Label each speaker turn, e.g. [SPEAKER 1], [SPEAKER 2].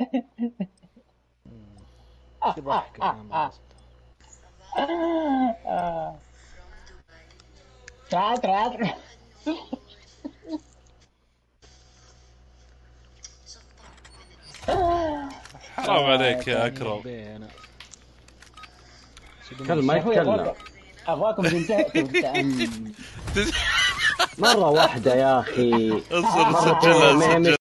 [SPEAKER 1] ايش يضحك انا؟
[SPEAKER 2] تعال.
[SPEAKER 3] حرام عليك يا
[SPEAKER 1] ثاني
[SPEAKER 3] اكرم.
[SPEAKER 1] لبينا
[SPEAKER 4] كلم ما
[SPEAKER 2] يا اخوي
[SPEAKER 4] يتكلم.
[SPEAKER 2] ابغاكم
[SPEAKER 4] مرة واحدة يا أخي.
[SPEAKER 3] اصبر
[SPEAKER 4] مرتين
[SPEAKER 3] سجلها
[SPEAKER 4] ما هي
[SPEAKER 3] سجلها.